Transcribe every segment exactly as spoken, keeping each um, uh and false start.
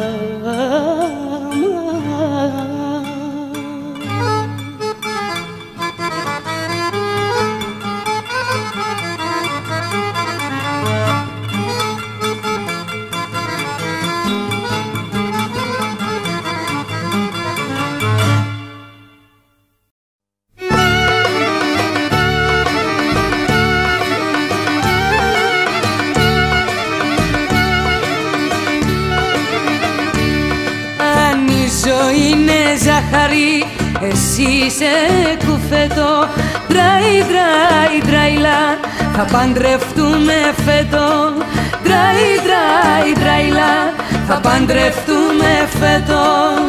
Εσύ είσαι κουφέτο, ντράι, ντράι, ντράιλα, θα παντρευτούμε φέτο. Ντράι, ντράι, ντράιλα, θα παντρευτούμε φέτο.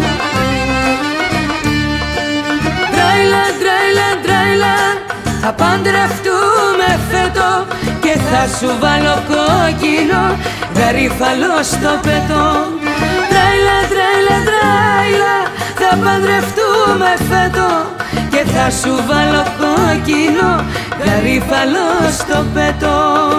Ντράιλα, ντράιλα, ντράιλα, θα παντρευτούμε φέτο. Και θα σου βάλω κόκκινο γαρίφαλο στο πέτο. Ντράιλα, ντράιλα, ντράιλα, θα παντρευτούμε φέτο. Και θα σου βάλω κόκκινο γαρίφαλο στο πέτο.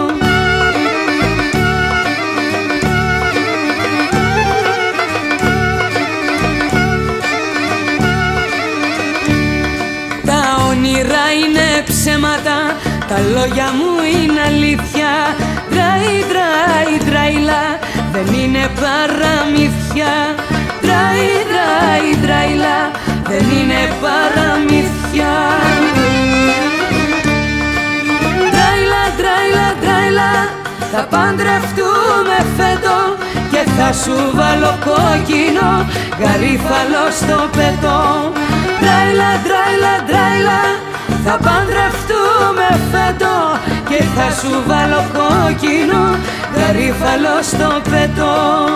Τα όνειρα είναι ψέματα, τα λόγια μου είναι αλήθεια. Ντράι, ντράι, ντράιλα, δεν είναι παραμύθια. Ντράι, ντράι, ντράιλα, δεν είναι παραμύθια. Ντράιλα, ντράιλα, ντράιλα, θα παντρευτούμε φέτο. Και θα σου βάλω κόκκινο γαρίφαλο στο πέτο. Ντράιλα, ντράιλα, ντράιλα, θα παντρευτούμε φέτο. Και θα σου βάλω κόκκινο γαρίφαλο στο πέτο.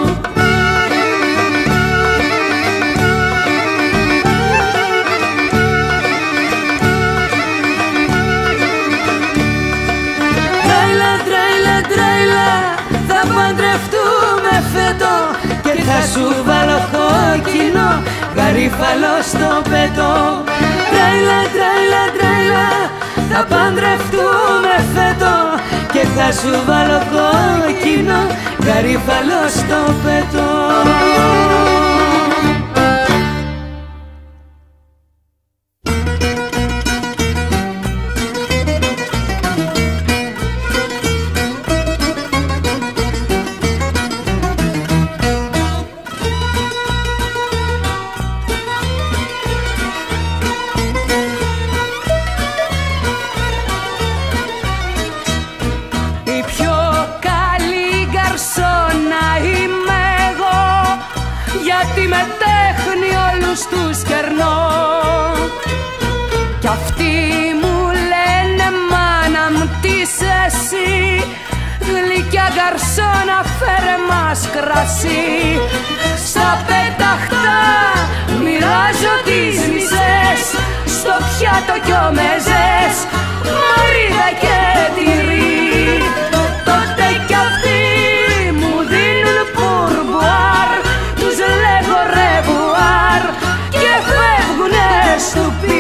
Θα παντρευτούμε φέτο. Και θα σου βάλω κόκκινο γαρίφαλο στο πέτο. Ντράιλα, ντράιλα, ντράιλα, θα παντρευτούμε φέτο. Και θα σου βάλω κόκκινο γαρίφαλο στο πέτο. Γιατί με τέχνη όλους τους κερνώ. Κι αυτοί μου λένε μάνα μου τι είσαι εσύ. Γλυκιά γκαρσόνα φέρε μας κρασί. Στα πεταχτά μοιράζω τις μισές. Στο πιάτο κι ο μεζές, μαρίδα και τυρί. Τότε κι αυτοί μου δίνουν πουρμπουάρ. Τους λέγω ρεβουάρ και φεύγουνε στο πι.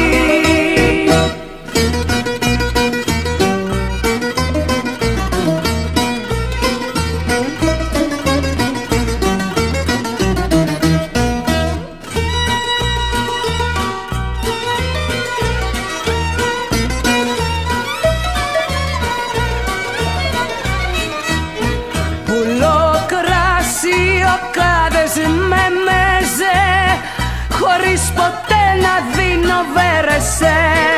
Με μέζε, χωρίς ποτέ να δίνω βέρεσέ.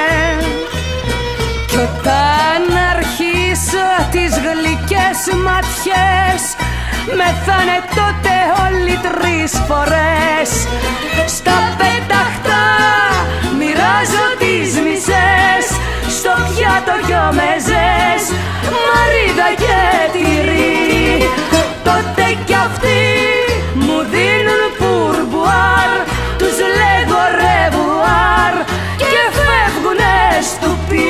Κι όταν αρχίσω τις γλυκές ματιές, μεθάνε τότε όλοι τρεις φορές. Στα πεταχτά μοιράζω τις μισές. Στο πιάτο κι ο μεζές, μαρίδα και τυρί. Τότε κι αυτοί μου δίνουν πουρμπουάρ. Τους λέγω ρεβουάρ και φεύγουνε στο πι.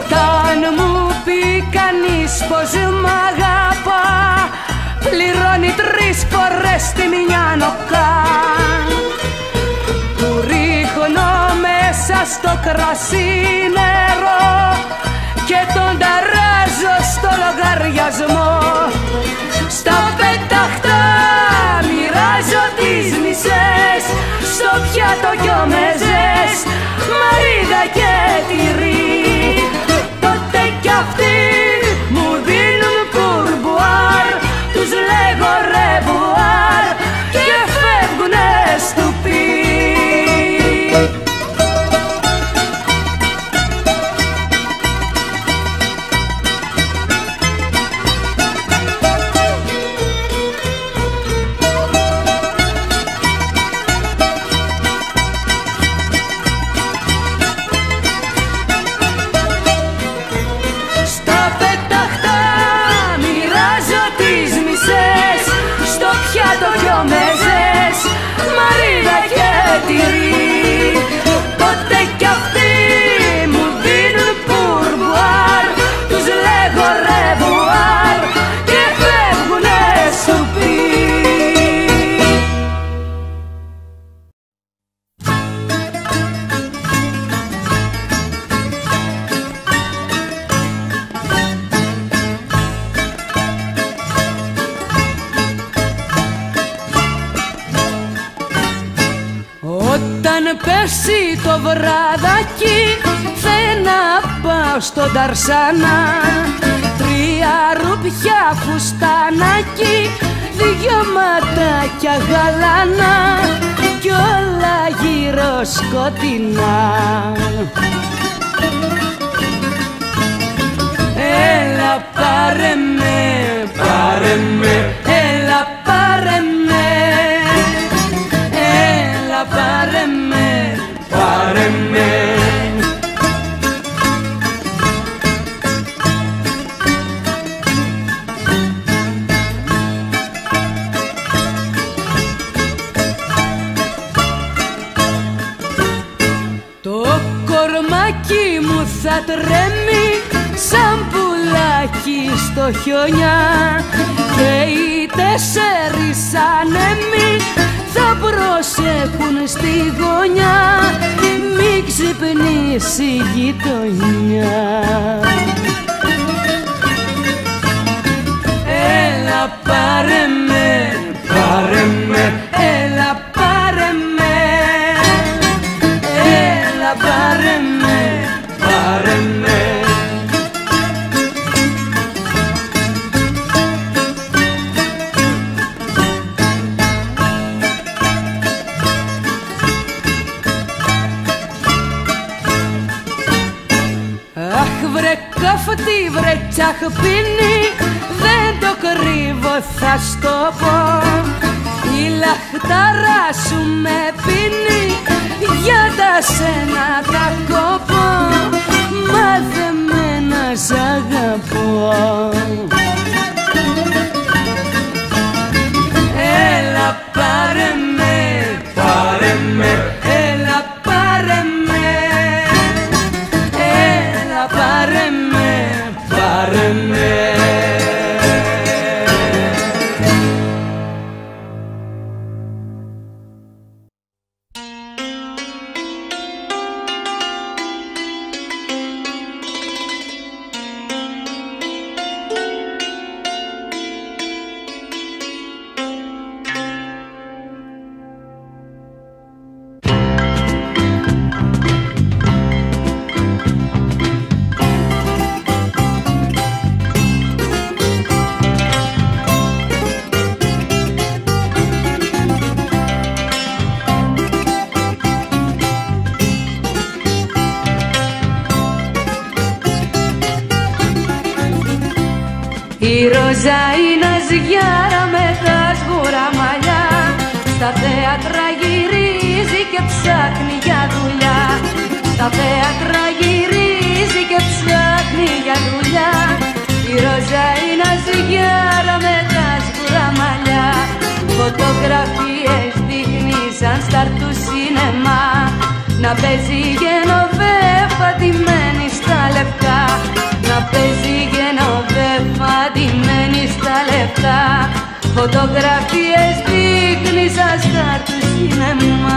Όταν μου πει κανείς πως μ' αγαπά, πληρώνει τρεις φορές τη μια νοκά. Του ρίχνω μέσα στο κρασί νερό και τον ταράζω στο λογαριασμό. Στα πεταχτά μοιράζω τις μισές, στο πιάτο δυο μεζές, μαρίδα και τυρί. Τότε κι αυτοί μου δίνουν κουρμπουάρ, τους λέγω ρεβουάρ και φεύγουνε στουπί. Τότε κι αυτοί μου δίνουν κουρμπουάρ, τους λέγω ρεβουάρ και φεύγουνε σουπί. Όταν πέσει το βραδάκι θέλω να πάω στον Ταρσάνα, τρία ρουπιά φουστανάκι, δυο ματάκια γαλάνα κι όλα γύρω σκοτεινά. Έλα πάρε με, πάρε με, έλα πάρε με, έλα πάρε με, πάρε με. Το κορμάκι μου θα τρέμει σαν πουλάκι στο χιόνια και οι τέσσερις ανέμοι θα προσέχουν στη γωνιά, μη ξυπνήσει η γειτονιά. Έλα πάρε με, πάρε με, έλα πάρε με, έλα πάρε με, πάρε με. Καυτή βρε τσαχπίνη, δεν το κρύβω θα στο πω. Η λαχτάρα σου με πίνει, για τα σένα θα κόπω, μάθεμένα σ' αγαπώ. Έλα πάρε με, πάρε με, έλα πάρε με, έλα πάρε με, πάρε με. Η Ροζά είναι ζυγιάρα με τα σγουρά μαλλιά, στα θέατρα γυρίζει και ψάχνει για δουλειά. Στα θέατρα γυρίζει και ψάχνει για δουλειά. Η Ροζά είναι ζυγιάρα με τα σγουρά μαλλιά, φωτογραφίες δείχνει σαν στάρ του σινεμά, να παίζει γενοβέ πατημένη στα λευκά. φωτογραφίες δείχνει σαν στάρ του σινεμά.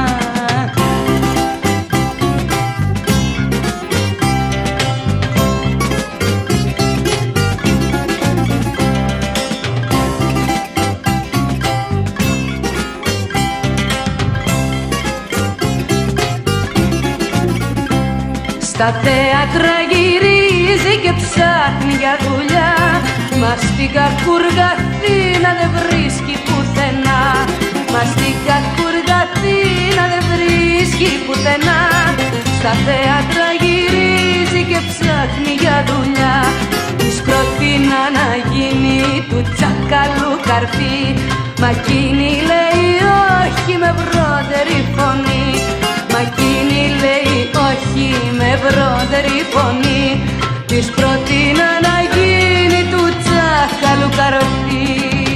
Στα θέατρα γυρίζει και ψάχνει για δουλειά, μα στην κακούργα Αθήνα δεν βρίσκει πουθενά. Μα στην κακούργα Αθήνα δεν βρίσκει πουθενά. Στα θέατρα γυρίζει και ψάχνει για δουλειά, της πρότεινα να γίνει του τσακαλού καρφί, μα εκείνη λέει όχι με βρότερη φωνή. Μα εκείνη λέει όχι με βρότερη φωνή, της πρότεινα να γίνει του τσάκαλου καρφί.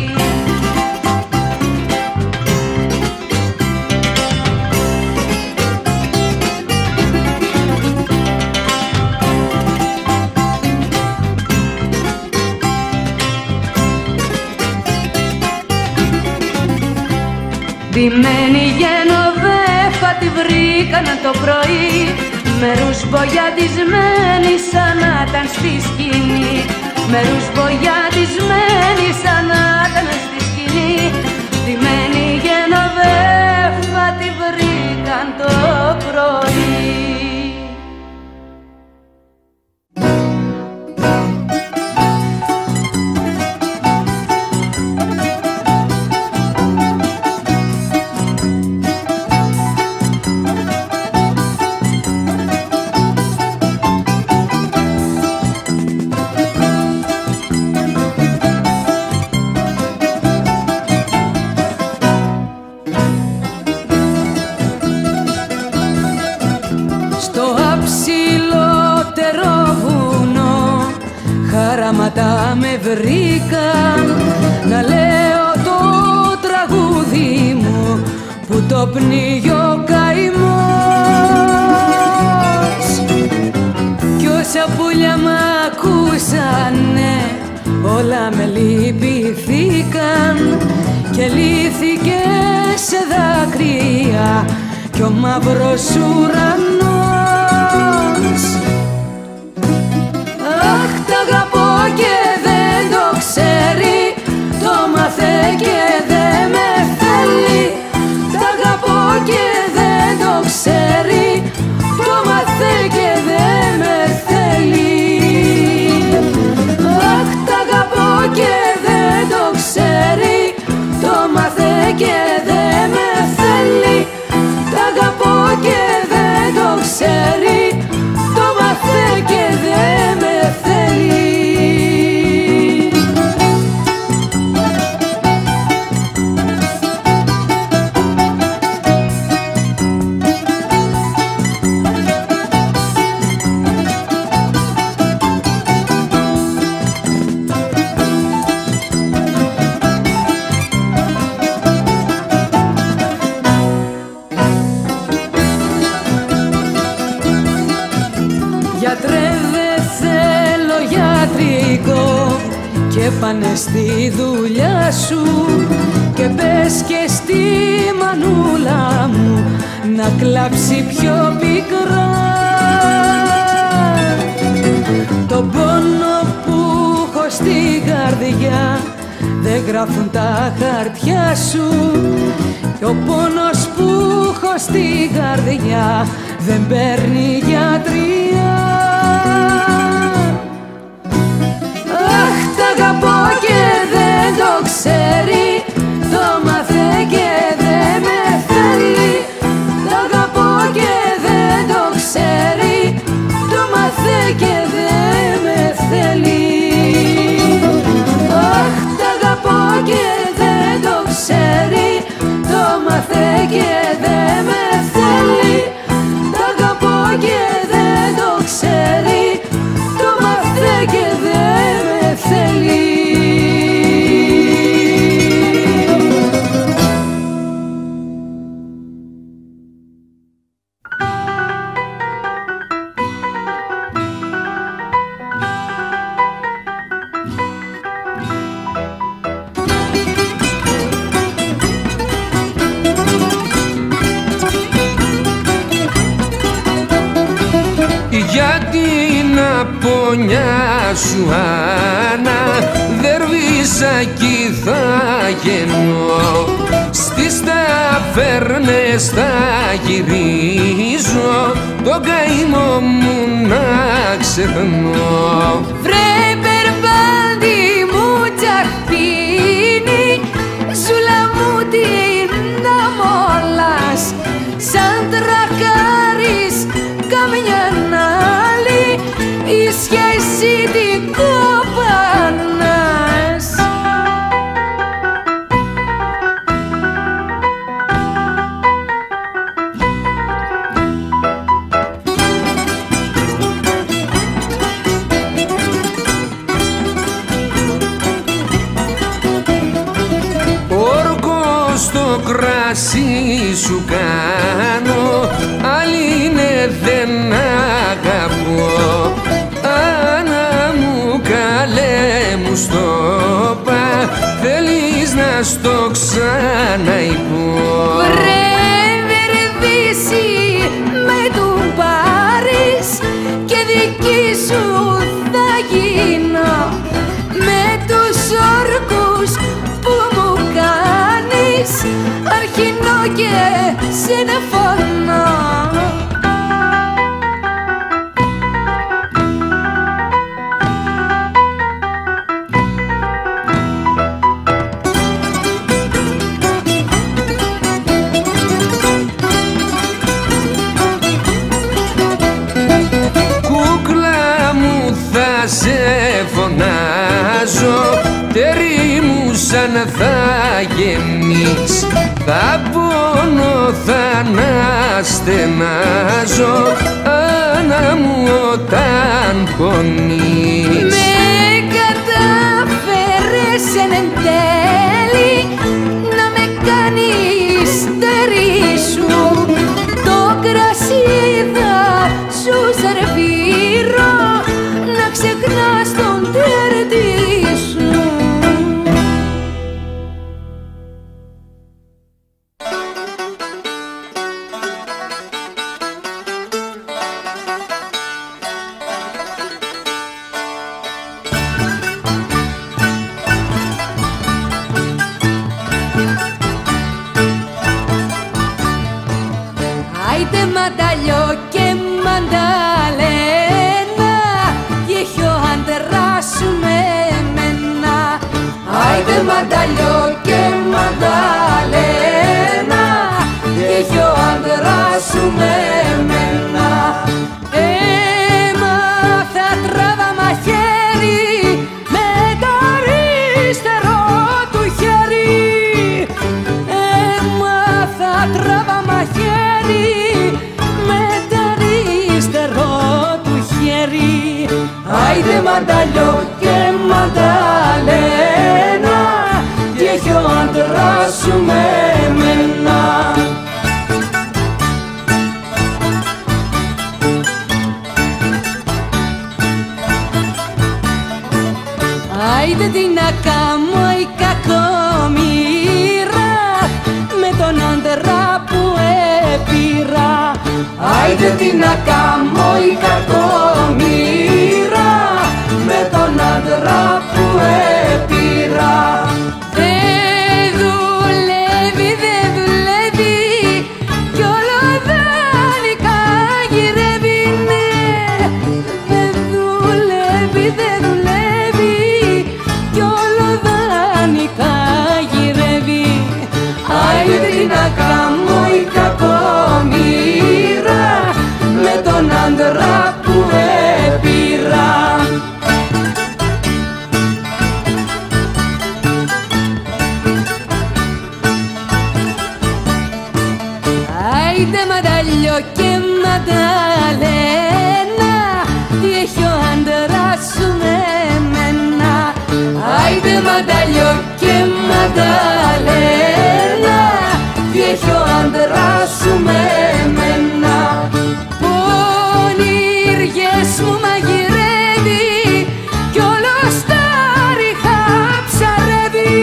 Ντυμένη Γενοβέφα τη βρήκαν το πρωί, με ρουσμπογιατισμένη σαν να ήταν στη σκηνή. Με ρουσμπογιατισμένη σαν να ήταν στη σκηνή. Ντυμένη Γενοβέφα τη βρήκαν το πρωί. Χαράματα με βρήκαν να λέω το τραγούδι μου που το πνίγει ο καημός. Κι όσα πουλιά μ' ακούσανε όλα με λυπηθήκαν και λύθηκε σε δάκρυα κι ο μαύρος ουρανός. Αχ, τ' αγαπώ και δεν το ξέρει, το μάθε και δεν με θέλει. Τ' αγαπώ και δεν το ξέρει, το μάθε και δεν με θέλει. Αχ, τ' αγαπώ και δεν το ξέρει, το μάθε και δεν με θέλει. Τ' αγαπώ και δεν το ξέρει, το μάθε και δεν με θέλει. Γιατρέ, δεν θέλω γιατρικό και πάνε στη δουλειά σου και πες και στη μανούλα μου να κλάψει πιο πικρά. Το πόνο που έχω στην καρδιά δεν γράφουν τα χαρτιά σου και ο πόνος που έχω στην καρδιά δεν παίρνει γιατριά. Αχ, τ' αγαπώ και δεν το ξέρει, το μάθε και δεν με θέλει. Τ' αγαπώ και δεν το ξέρει, το μάθε και δεν με θέλει. Αχ, τ' αγαπώ και δεν το ξέρει, το μάθε και δεν με θέλει. Τ' αγαπώ και δεν το ξέρει, πονιά σου Άννα, δερβίσακι θα γεννώ. Στις ταβέρνες θα γυρίζω, τον καημό μου να ξεχνώ. Βρε περπάντη μου τσαχπίνι, ζούλα μου τι να μόλας, σαν τρακάρεις καμιάν άλλη, ίσια εσύ την κοπανάς. Στο κρασί σου κάνω, άλλη είναι δεν αγαπώ. Άννα μου καλέ μου στο πα, θέλεις να στο ξαναειπώ. Βρε βερδίσει με του πάρεις και δική σου θα γίνω, με τους όρκους που μου κάνεις αρχινώ και συνεφωνώ. Κούκλα μου θα σε φωνάζω, τέρι μου σαν θα γεμείς, θα πονώ θα να στενάζω, Άννα μου όταν πονείς. Με κατάφερες εν τέλει να με κάνεις τέρι σου, το κρασί θα σου σερβίρω, να ξεχνάς τον τέρτη σου. Άιτε μανταλιό και μανταλένα, τι έχει ο άντρας σου με μένα. Άιτε μανταλιό και μανταλένα, τι έχει ο άντρας σου με μένα. Έμαθα τράβα μαχαίρι με το αριστερό του χέρι. Έμαθα τράβα μαχαίρι με το αριστερό του χέρι. Άιντε μανταλιό και μανταλένα, τι έχει ο άντρας σου με μένα. Άιντε τι να κάνω η κακομοίρα με τον άντρα που έπειρα. Άιντε τι να κάνω η κακομοίρα με τον άντρα που έπειρα. Δεν δουλεύει, δεν δουλεύει κι όλο δανεικά γυρεύει, ναι. Δεν δουλεύει, δεν δουλεύει κι όλο δανεικά γυρεύει. Άιντε τι να κάνω η κακομοίρα με τον άντρα που έπειρα. Άιντε μανταλιό και μανταλένα, τι έχει ο άντρας σου με μένα. Άιντε μανταλιό και μανταλένα, τι έχει ο άντρας σου με μένα. Πονήριες μου μαγειρεύει κι όλος τα ριχά ψαρεύει.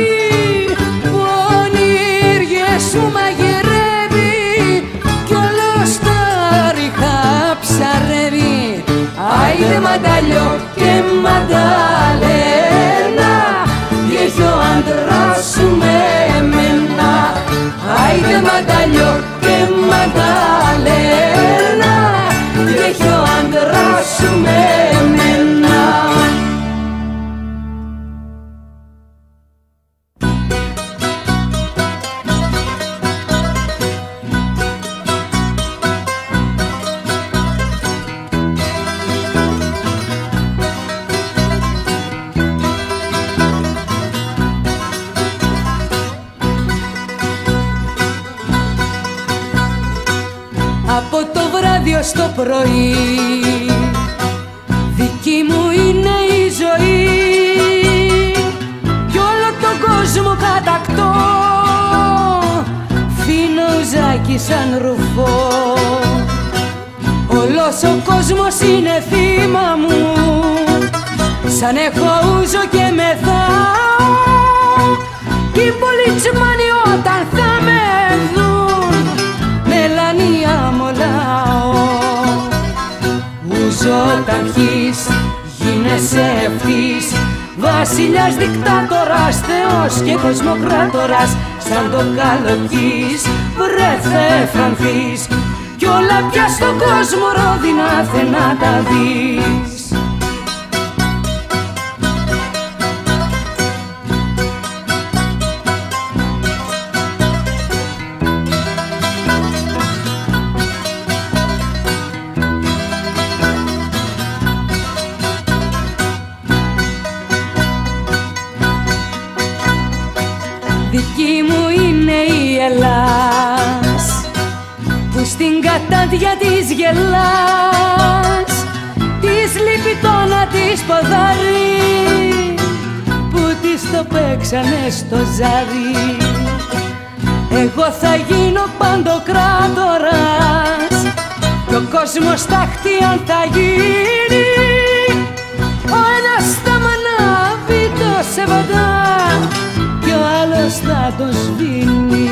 Πονήριες μου μαγειρεύει κι όλος τα ριχά ψαρεύει. Άιντε μανταλιό και Μανταλένα, τι έχει ο άντρας σου με εμένα. Άιντε Μανταλιό και Μανταλένα, τι έχει ο άντρας σου με εμένα. Από το βράδυ ως το πρωί δική μου είναι η ζωή κι όλο τον κόσμο κατακτώ, φύνω ουζάκι σαν ρουφό. Όλος ο κόσμος είναι θύμα μου, σαν έχω ούζο και μεθάω κι οι πολιτσμάνοι όταν θα με δουν μελανία μολάω. Ούζο όταν πιείς γίνεσαι ευθύς, βασιλιάς, δικτάτορας, θεός και κοσμοκράτορας. Σαν το καλοκύς βρε θα εφρανθείς κι όλα πια στον κόσμο ρόδινα θε να τα δεις. Δική μου είναι η Ελλάς που στην κατάντια της γελάς, της λείπει το να της ποδάρει που της το παίξανε στο ζάρι. Εγώ θα γίνω παντοκράτορας κι ο κόσμος τάχτη αν θα γίνει. Ο ένας θα μ' ανάβει το σεβαντά κι ο άλλος θα τον σβήνει.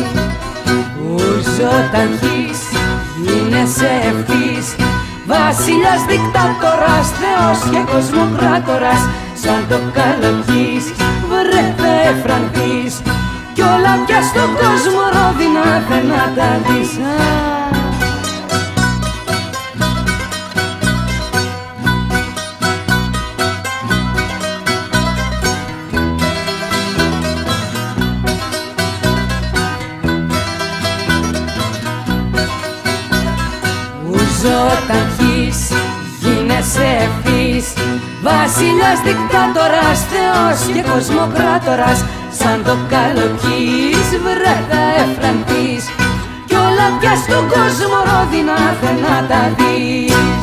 Ούζο όταν χεις γίνεσαι ευθύς, βασιλιάς, δικτάτορας, θεός και κοσμοκράτορας. Σαν το καλοκύς βρε θα εφρανθείς κι όλα πια στον κόσμο ρόδινα θε να τα δεις. Όταν χεις γίνεσαι ευθύς, βασιλιάς, δικτάτορας, θεός και κοσμοκράτορας. Σαν το καλοκύς βρε θα εφρανθείς κι όλα πια στον κόσμο ρόδινα θε να τα δεις.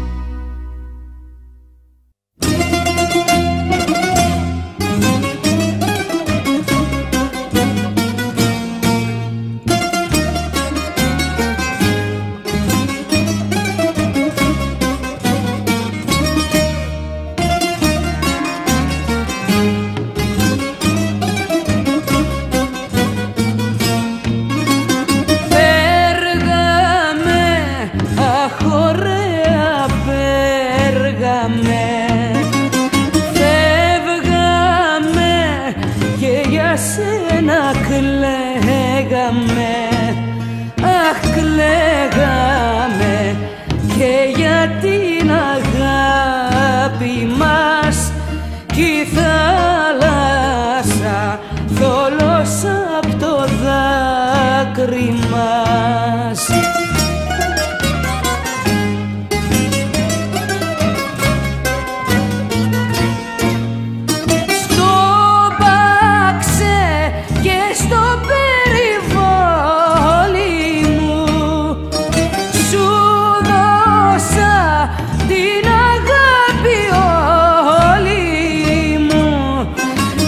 Σένα κλαίγαμε, αχ κλαίγαμε και για την αγάπη μας κι η θάλασσα θόλωσα απ' το δάκρυ μας.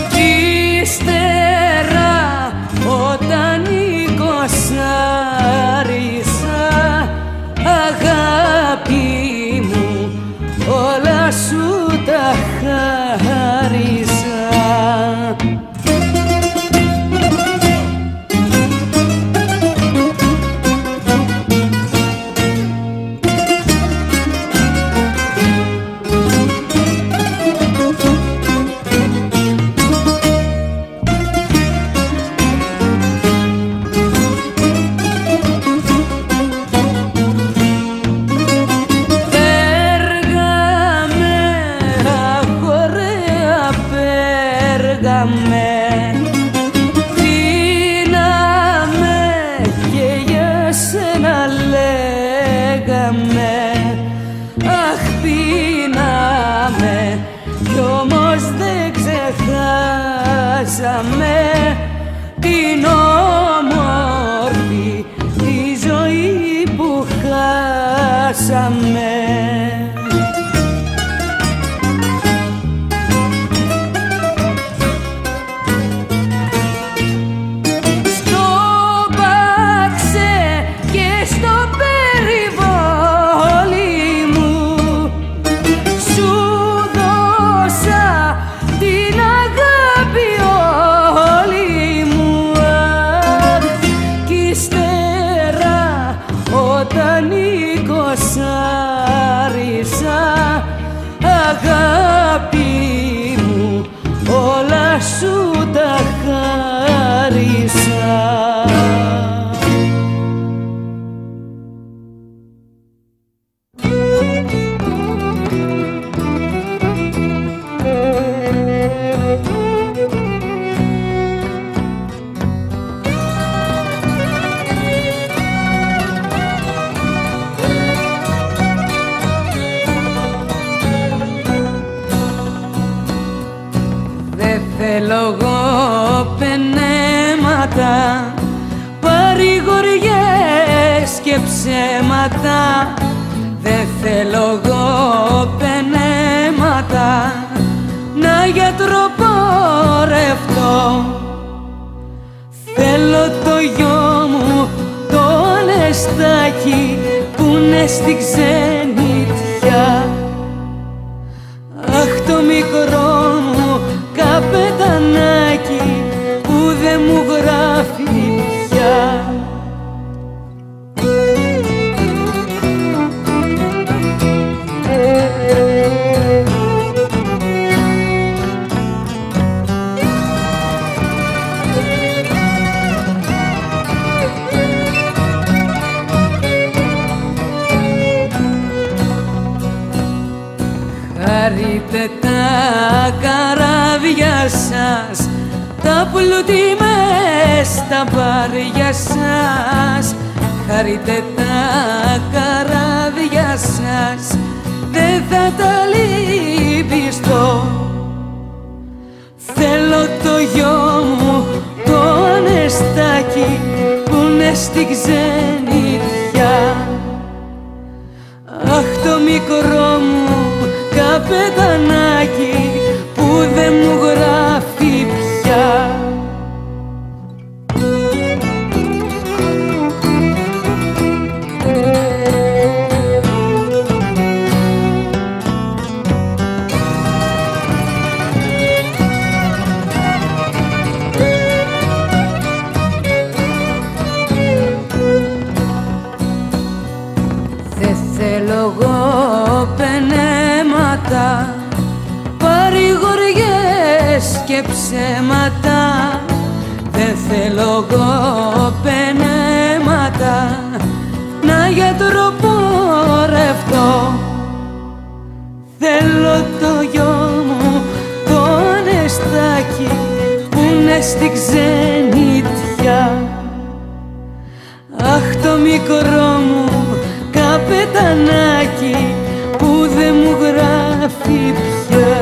Όταν νίκωσα λέγαμε, πίναμε και για σένα λέγαμε. Αχ, πίναμε κι όμως δεν ξεχάσαμε την όμορφη τη ζωή που χάσαμε. Στο Παξέ και στο περιβόλι μου σου δώσα την αγάπη όλη μου. Κι ύστερα όταν εικοσάρισα, αγάπη μου όλα σου τα χάρισα. Δεν θέλω εγώ πενέματα, παρηγοριές και ψέματα. Δεν θέλω εγώ πενέματα, να γιατροπορευτώ. Θέλω το γιο μου το Ανεστάκι που είναι στη ξενιτιά. Αχ, το μικρό μου καπετανάκι που δεν μου γράφει πια. Χαρείτε τα καράβια σας, τα πλούτη μες στα μπάρια σας. Χαρείτε τα καράβια σας, δεν θα τα λυπηστώ. Θέλω το γιο μου το Ανεστάκι που είναι στη ξενιτιά. Αχ, το μικρό μου καπετανάκι που δεν μου γράφει πια. Δεν θέλω εγώ πενέματα, παρηγοριές και ψέματα. Δεν θέλω εγώ πενέματα, να γιατροπορευτώ. Θέλω το γιο μου το Ανεστάκι που είναι στη ξενιτιά. Αχ, το μικρό μου καπετανάκι που δεν μου γράφει πια.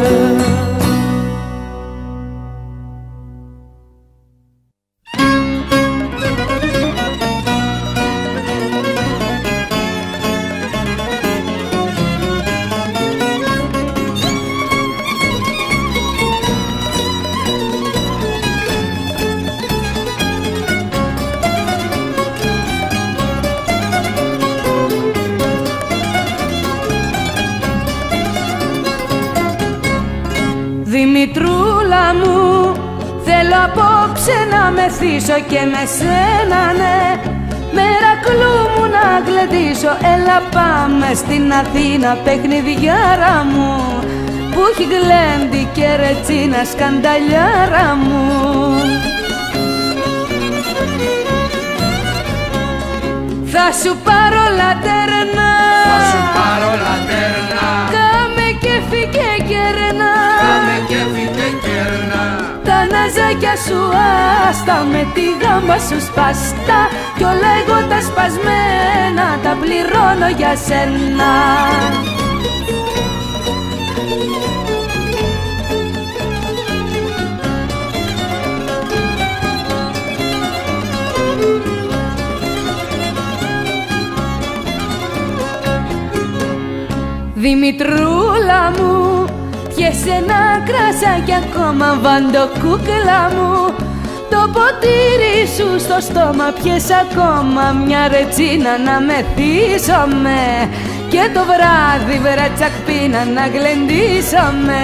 Δημητρούλα μου, θέλω απόψε να μεθύσω και με σένα, ναι, Μερακλού μου να γλεντήσω. Έλα πάμε στην Αθήνα, παιχνιδιάρα μου, που έχει γλέντι και ρετσίνα σκανταλιάρα μου. Θα σου πάρω λατέρνα, θα σου πάρω λατέρνα, κάμε κέφι και κερνά, κάμε κέφι και κερνά. Τα ναζάκια σου άστα, με τη γάμπα σου σπαστά, κι όλα εγώ τα σπασμένα τα πληρώνω για σένα. Δημητρούλα μου, πιες ένα κρασάκι ακόμα, βαντοκούκλα μου, το ποτήρι σου στο στόμα, πιες ακόμα μια ρετσίνα να μεθύσομαι, και το βράδυ βρατσακπίνα να γλεντήσαμε.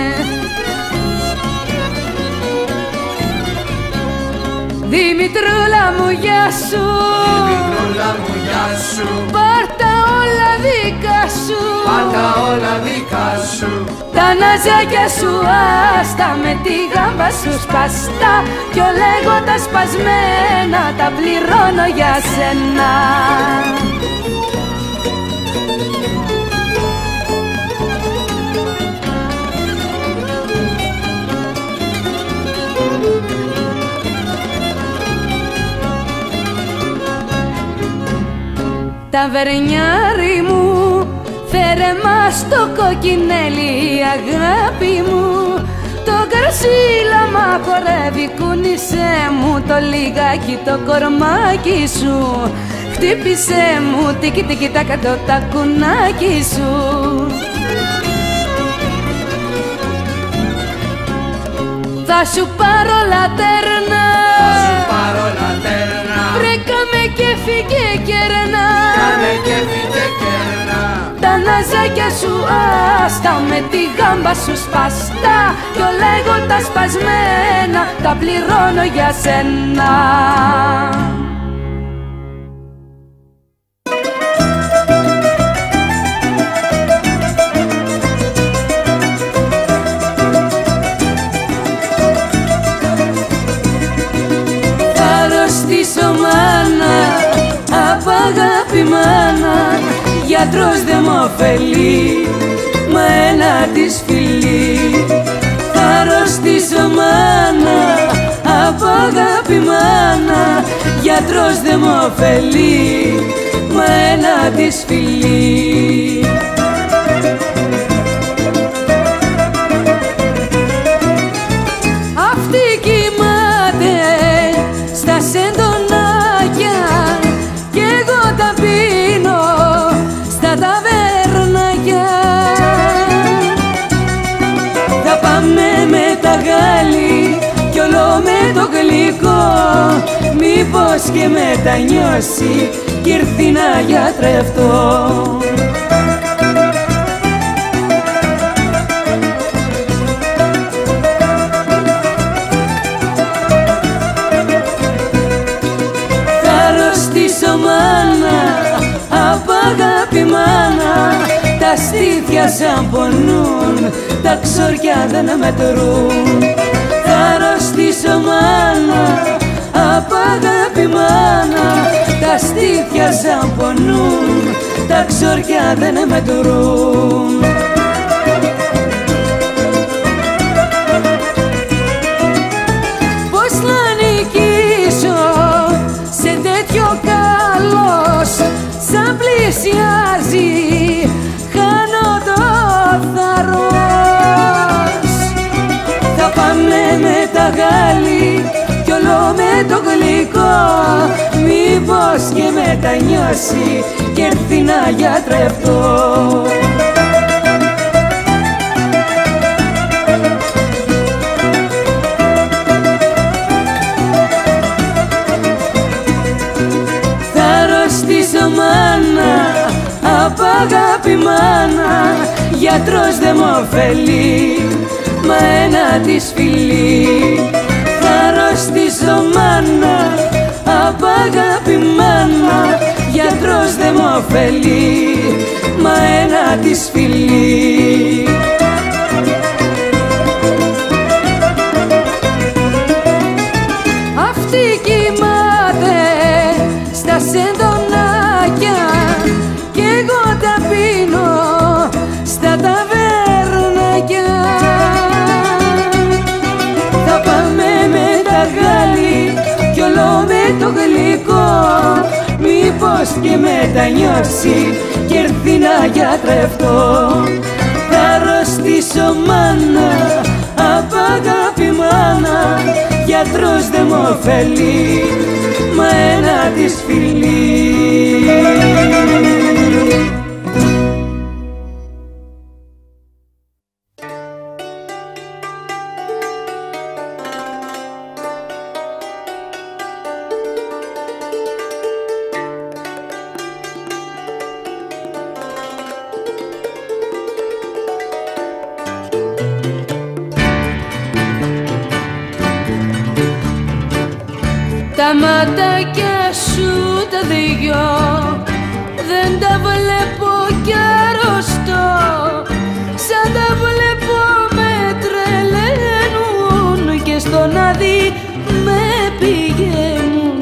Δημητρούλα μου, γεια σου, Δημητρούλα μου, γεια σου, πάρτα όλα δικά σου, πάρτα όλα δικά σου, τα ναζάκια σου άστα, με τη γάμπα σου σπαστά, κι όλα εγώ τα σπασμένα τα πληρώνω για σένα. Ταβερνιάρι μου, φέρε μας το κοκκινέλι, αγάπη μου, το καρσίλαμα χορεύει, κούνησέ μου το λιγάκι το κορμάκι σου, χτύπησέ μου τίκι τίκι τα κατώ τα κουνάκι σου. Θα σου πάρω λατέρνα, θα σου πάρω λατέρνα, βρε κάμε κέφι και κερνά, κάνε κέφι και κερνά, τα ναζάκια σου άστα, με τη γάμπα σου σπαστά, κι όλα εγώ τα σπασμένα τα πληρώνω για σένα. Απ' αγάπη μάνα, γιατρός δε μ' ωφελεί, μα ένα της φιλί. Θα αρρωστήσω μάνα, απ' αγάπη μάνα, γιατρός δε μ' ωφελεί, μα ένα της φιλί. Αυτή κοιμάται στα σεντονάκια, κι εγώ τα πίνω στα ταβέρνακια. Θα πάμε με τα γάλη κι όλο με το γλυκό, μήπως και μετανιώσει κι ήρθει να γιατρευτώ. Απ' αγάπη μάνα, τα στήθια σαν πονούν, τα ξοριά δεν μετρούν. Θα αρρωστήσω μάνα, απ' αγάπη μάνα, τα στήθια σαν πονούν, τα ξοριά δεν μετρούν. Πώς να νικήσω σε τέτοιο καλός, σαν πλησιάζει χάνω το θαρρός. Θα πάμε με τα γάλη κι όλο με το γλυκό, μήπως και μετανιώσει κι έρθει να γιατρευτώ. Μάνα, απ' αγάπη μάνα, γιατρός δε μ' ωφελεί, μα ένα της φιλί. Θα αρρωστήσω μάνα, απ' αγάπη μάνα, γιατρός δε μ' ωφελεί, μα ένα της φιλί. Αυτή κοιμάται στα σεντονάκια κι εγώ τα πίνω στα ταβέρνακια. Θα πάμε όνειρος και μετανιώσει κι έρθει να γιατρευτώ. Θα αρρωστήσω μάνα, απ' αγάπη μάνα, γιατρός δε μ' ωφελεί, μα ένα της φιλί. Τα ματάκια σου τα δυο δεν τα βλέπω κι αρρωστώ, σαν τα βλέπω με τρελαίνουν και στον άδει με πηγαίνουν.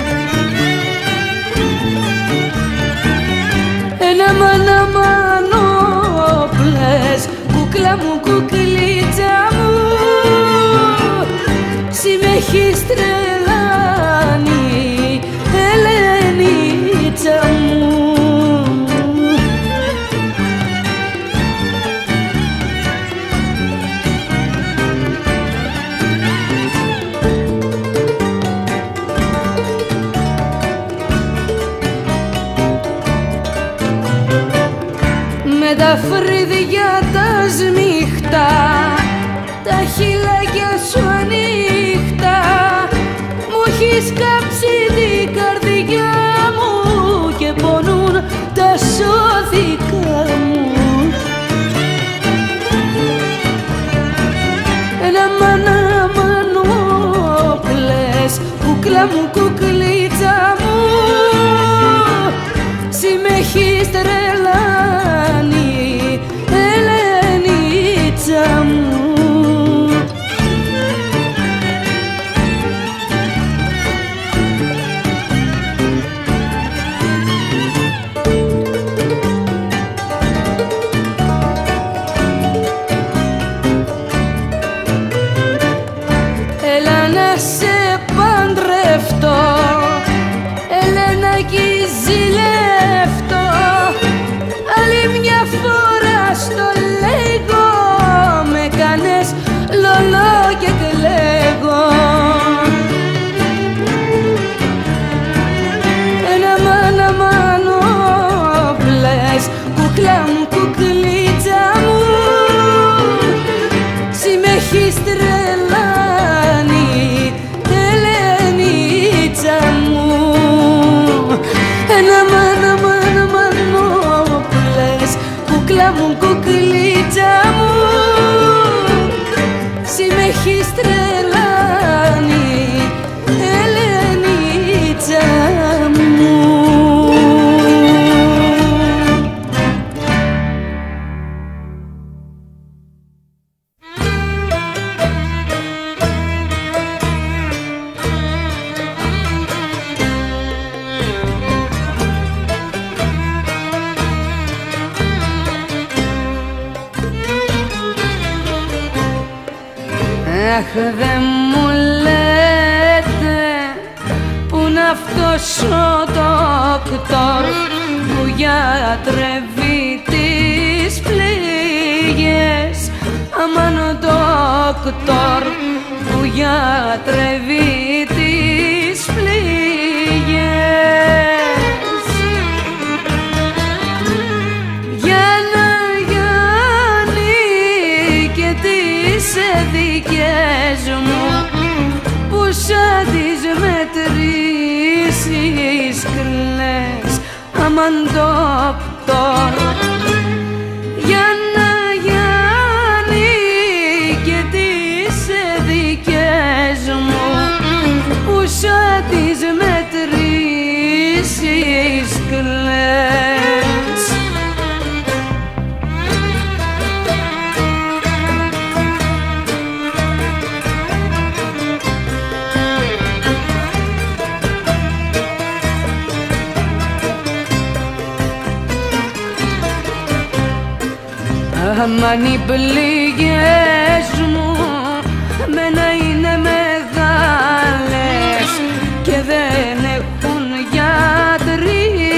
Ένα μάνα μανόπλες, κούκλα μου, κουκλίτσα μου, συ με έχεις τρελάνει, Ελενίτσα μου. Με τα φρύδια τα σμιχτά, τα χειλάκια σου ανοιχτά, μου έχεις κάψει την καρδιά μου και πονούν τα σώθηκα μου. Ένα μάνα μανόπλες, κούκλα μου, κουκλίτσα μου, συ με έχεις τρελάνει, Ελενίτσα μου. Έλα να σε παντρευτώ, Ελένακι ζηλεύτω, άλλη μια φορά στο λέγω, με κάνες λολό και κλαίγω. Ένα μάνα μανόπλες, κούκλα μου, κουκλίτσα μου, συ με έχεις τρελάνει, Ελενίτσα μου. Ένα μάνα μάνα μανόπλες, κούκλα μου, κουκλίτσα μου, συ με έχεις τρελάνει, Ελενίτσα μου. Αχ, δε μου λέτε πουν' αυτός ο δόκτωρ που γιατρεύει τις πληγές. Αμάν ο δόκτωρ που γιατρεύει τις πληγές. Για να γιάνει και τις δικές μου που σαν τις μετρήσεις κλαις. Αμάν δόκτωρ, για να γιάνει και τις δικές μου που σαν τις μετρήσεις κλαις. Αμάν οι πληγές μου μένα είναι μεγάλες και δεν έχουν γιατροί,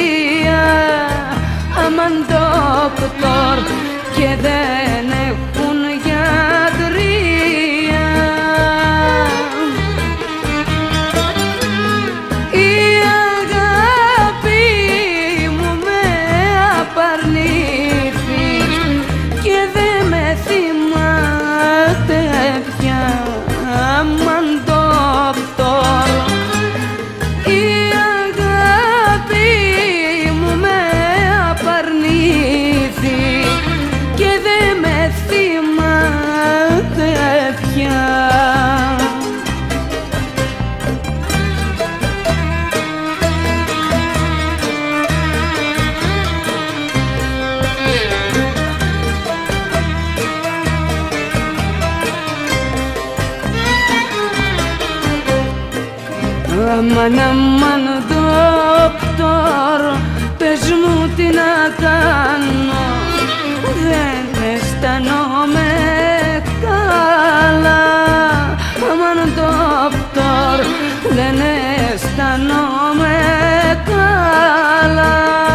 Αμάν, αμάν, δόκτωρ, πες μου τι να κάνω, δεν αισθανόμαι καλά. Αμάν, δόκτωρ, δεν αισθανόμαι καλά.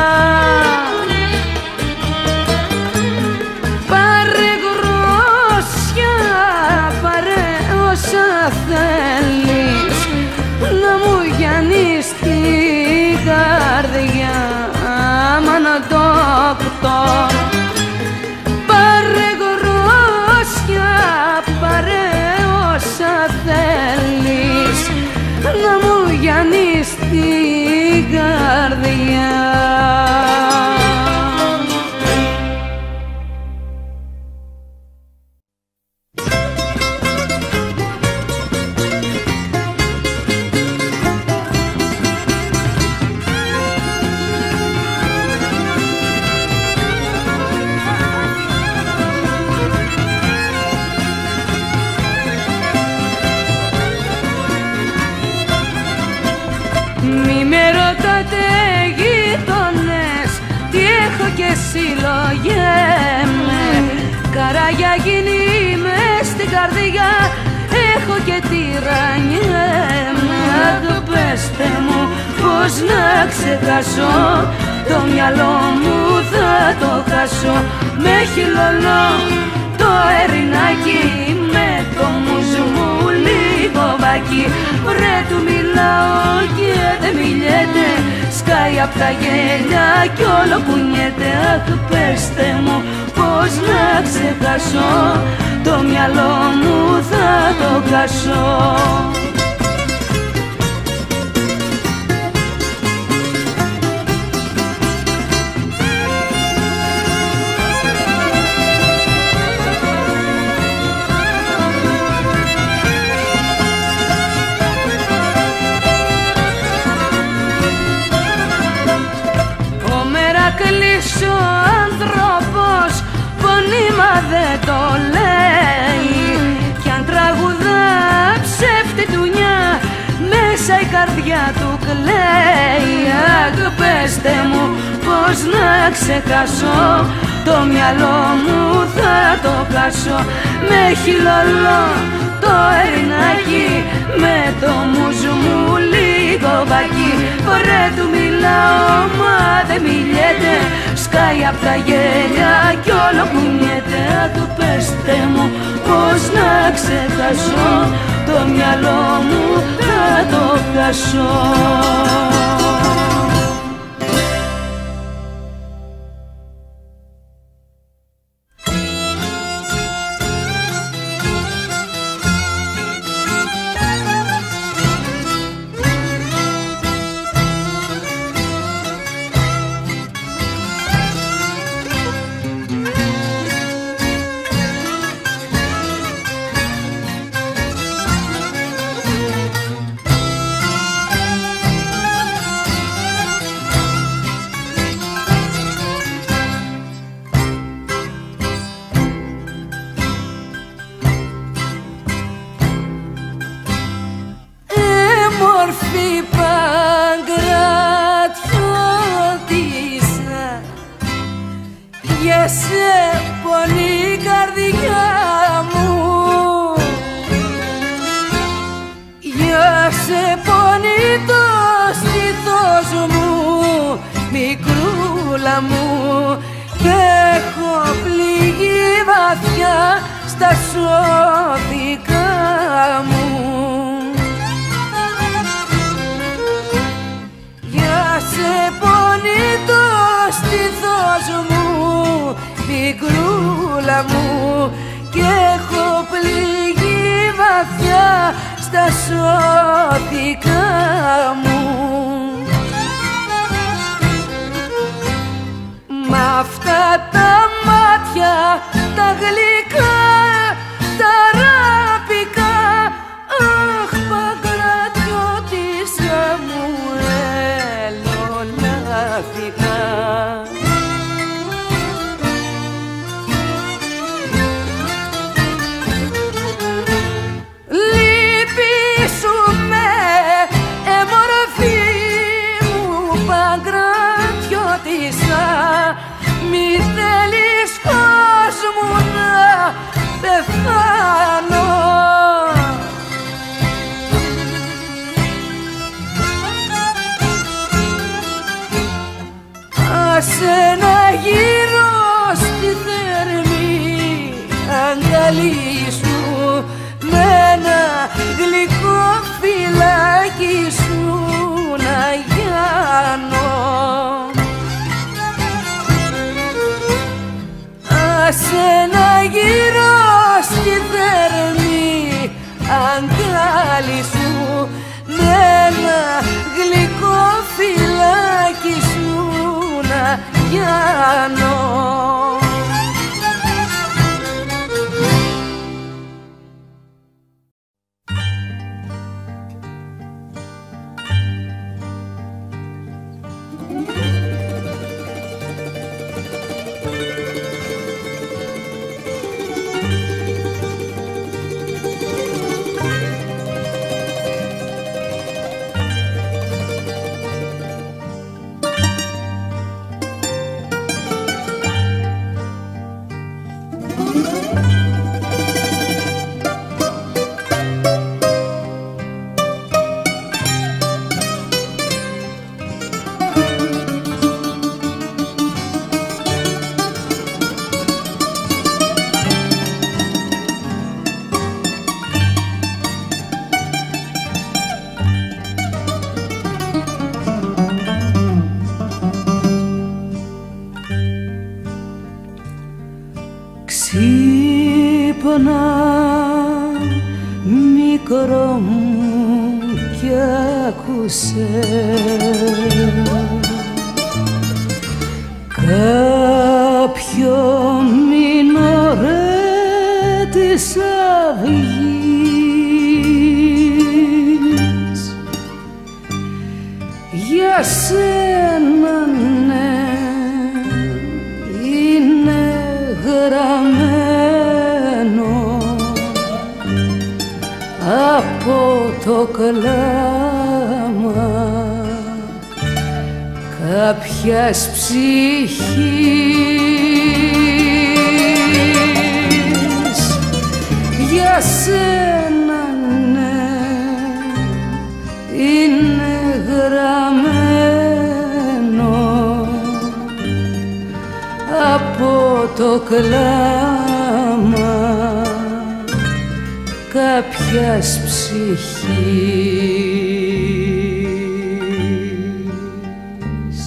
Πάρε γρόσια, πάρε όσα θέλεις, να μου γιάνεις την καρδιά. Αμάν, δόκτωρ, πάρε γρόσια, πάρε όσα θέλεις, να μου γιάνεις την καρδιά. Μη με ρωτάτε γείτονες, τι έχω και συλλογέμαι. Καράγια γίνει μες στην καρδιά, έχω και τυραννιέμαι. Αχ, πέστε μου πώς να ξεχάσω, το μυαλό μου θα το χάσω. Με έχει λολό το ερινάκι, με το μουζμού λίγο βάκι. Βρε του μιλάω και δεν μιλιέται, σκάει απ' τα γέλια κι όλο κουνιέται. Αχ, πέστε μου πώς να ξεχάσω, το μυαλό μου θα το χάσω. Ο άνθρωπος φωνήμα δεν το λέει, κι αν τραγουδά ψεύτιτουνιά, μέσα η καρδιά του κλαίει. Αχ, πέστε μου πώς να ξεχάσω, το μυαλό μου θα το χάσω. Με έχει λολό το ερινάκι, με το μουζμού λίγο βάκι. Βρε του μιλάω μα δεν μιλιέται, σκάει απ' τα γέλια κι όλο κουνιέται. Αχ, πέστε μου πώς να ξεχάσω, το μυαλό μου θα το χάσω. Στα σώθηκα μου, για σε πονεί το στήθος μου, μικρούλα μου, κι έχω πληγεί βαθιά στα σώθηκα μου. Μ' αυτά τα μάτια τα γλυκά, τα ραπικά, αχ, Παγκρατιώτισσα μου, ελαιολάθηκα. Λυπήσου με, εμ πιάνω. Ξύπνα μικρό μου κι άκουσε κάποιο μινωρέ της αυγής. Για σένα ναι είναι γραμμένο από το κλάμα κάποιας ψυχής. Για σένα ναι είναι γραμμένο από το κλάμα κάποιας ψυχής.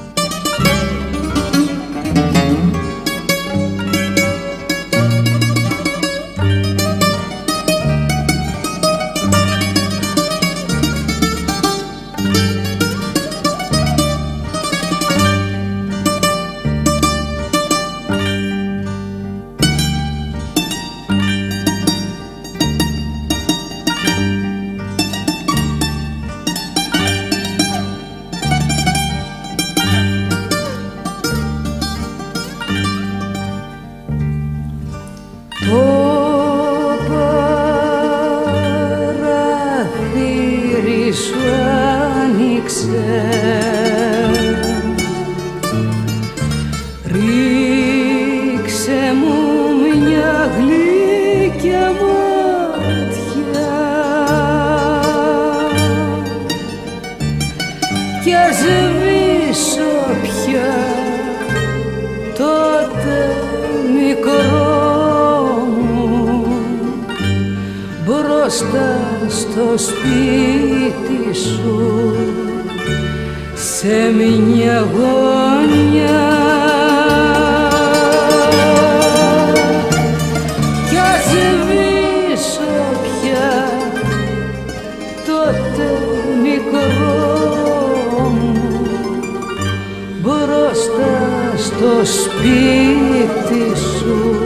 Το παραθύρι σου άνοιξε, ρίξε μου μια γλυκιά ματιά κι ας σβήσω πια τότε μικρό μπροστά στο σπίτι σου σε μια γωνιά κι ας σβήσω πια τότε μικρό μου μπροστά στο σπίτι σου